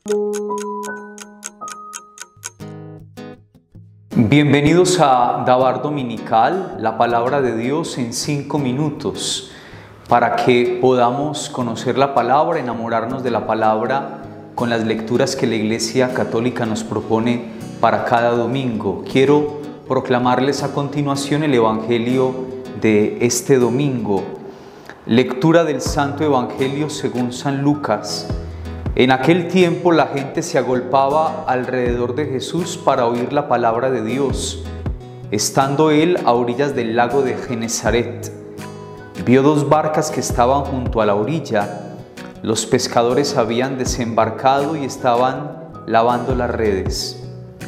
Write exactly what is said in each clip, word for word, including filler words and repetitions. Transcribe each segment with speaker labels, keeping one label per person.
Speaker 1: Bienvenidos a Dabar Dominical, la palabra de Dios en cinco minutos, para que podamos conocer la palabra, enamorarnos de la palabra con las lecturas que la Iglesia Católica nos propone para cada domingo. Quiero proclamarles a continuación el Evangelio de este domingo. Lectura del Santo Evangelio según San Lucas. En aquel tiempo la gente se agolpaba alrededor de Jesús para oír la palabra de Dios. Estando él a orillas del lago de Genesaret, vio dos barcas que estaban junto a la orilla. Los pescadores habían desembarcado y estaban lavando las redes.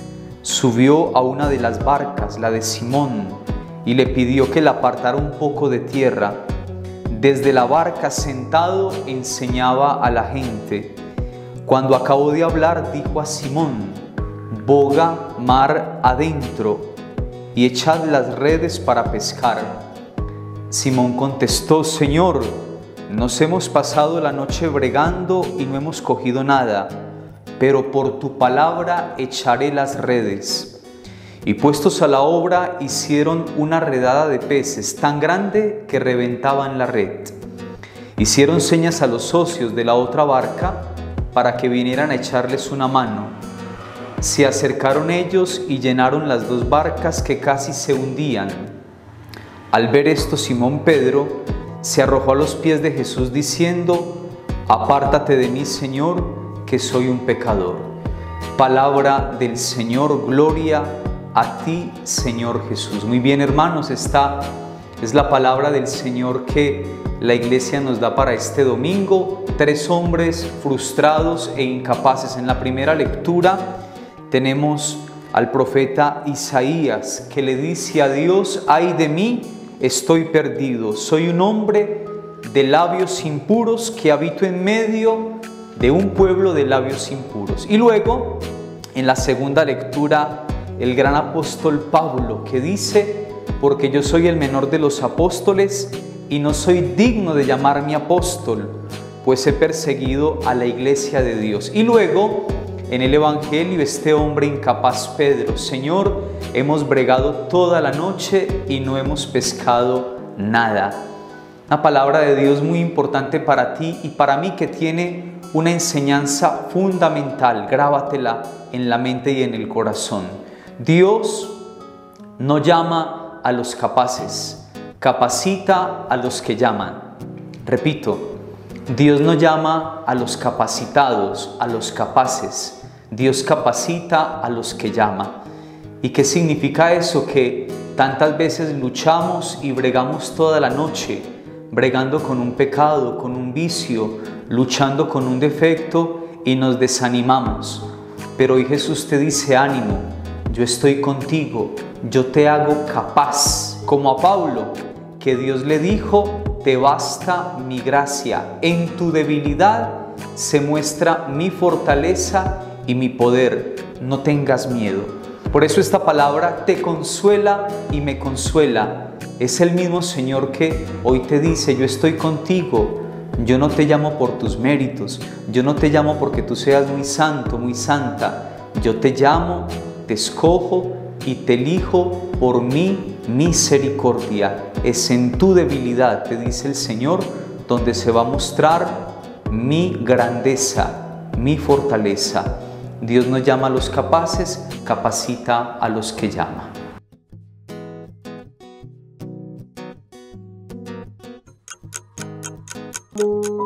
Speaker 1: Subió a una de las barcas, la de Simón, y le pidió que la apartara un poco de tierra. Desde la barca, sentado, enseñaba a la gente. Cuando acabó de hablar, dijo a Simón: boga mar adentro y echad las redes para pescar. Simón contestó: Señor, nos hemos pasado la noche bregando y no hemos cogido nada, pero por tu palabra echaré las redes. Y puestos a la obra, hicieron una redada de peces tan grande que reventaban la red. Hicieron señas a los socios de la otra barca para que vinieran a echarles una mano. Se acercaron ellos y llenaron las dos barcas que casi se hundían. Al ver esto, Simón Pedro se arrojó a los pies de Jesús diciendo: apártate de mí, Señor, que soy un pecador. Palabra del Señor, gloria a ti, Señor Jesús. Muy bien, hermanos, esta es la palabra del Señor que la Iglesia nos da para este domingo. Tres hombres frustrados e incapaces. En la primera lectura tenemos al profeta Isaías, que le dice a Dios: ay de mí, estoy perdido, soy un hombre de labios impuros que habito en medio de un pueblo de labios impuros. Y luego, en la segunda lectura, el gran apóstol Pablo, que dice: porque yo soy el menor de los apóstoles y no soy digno de llamarme apóstol, pues he perseguido a la iglesia de Dios. Y luego, en el Evangelio, este hombre incapaz, Pedro: Señor, hemos bregado toda la noche y no hemos pescado nada. Una palabra de Dios muy importante para ti y para mí, que tiene una enseñanza fundamental. Grábatela en la mente y en el corazón. Dios no llama a los capaces, capacita a los que llaman. Repito, Dios no llama a los capacitados, a los capaces. Dios capacita a los que llama. ¿Y qué significa eso? Que tantas veces luchamos y bregamos toda la noche, bregando con un pecado, con un vicio, luchando con un defecto y nos desanimamos. Pero hoy Jesús te dice: ánimo, yo estoy contigo, yo te hago capaz. Como a Pablo, que Dios le dijo: te basta mi gracia, en tu debilidad se muestra mi fortaleza y mi poder, no tengas miedo. Por eso esta palabra te consuela y me consuela. Es el mismo Señor que hoy te dice: yo estoy contigo. Yo no te llamo por tus méritos, yo no te llamo porque tú seas muy santo, muy santa. Yo te llamo, te escojo y te elijo por mi misericordia. Es en tu debilidad, te dice el Señor, donde se va a mostrar mi grandeza, mi fortaleza. Dios no llama a los capaces, capacita a los que llama.
Speaker 2: Thank you.